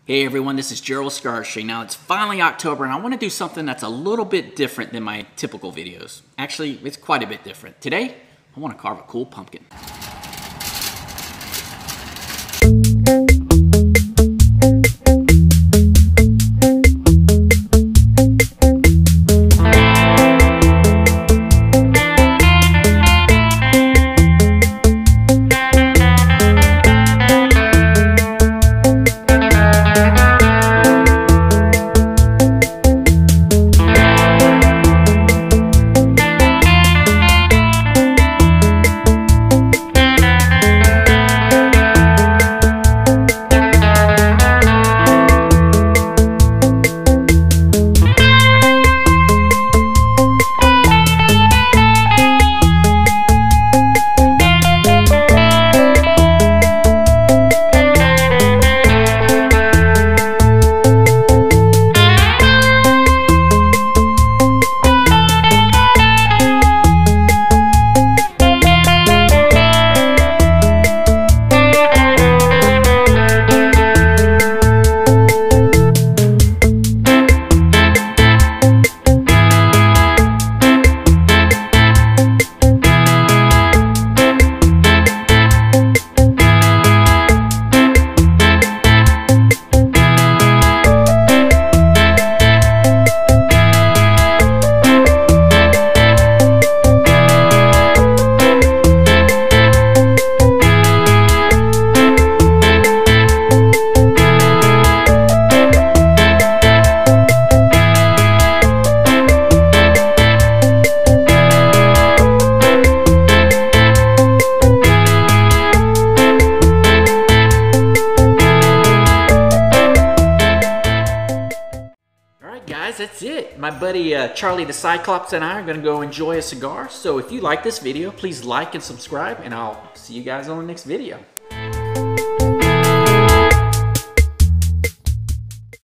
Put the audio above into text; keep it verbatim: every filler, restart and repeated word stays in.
Hey everyone, this is Gerald Cigar. Now it's finally October and I want to do something that's a little bit different than my typical videos. Actually, it's quite a bit different. Today, I want to carve a cool pumpkin. Guys, that's it. My buddy uh, Charlie the Cyclops and I are going to go enjoy a cigar. So if you like this video, please like and subscribe, and I'll see you guys on the next video.